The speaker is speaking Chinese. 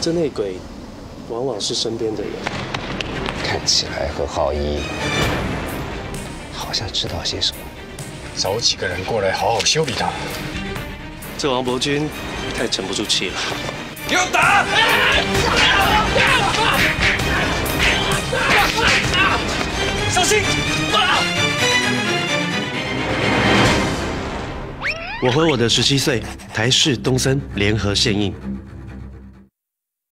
这内鬼往往是身边的人。 看起来和浩一好像知道些什么。 找几个人过来好好修理他。 这王伯钧太沉不住气了。 给我打！小心！ 我和我的17岁台式东森联合献映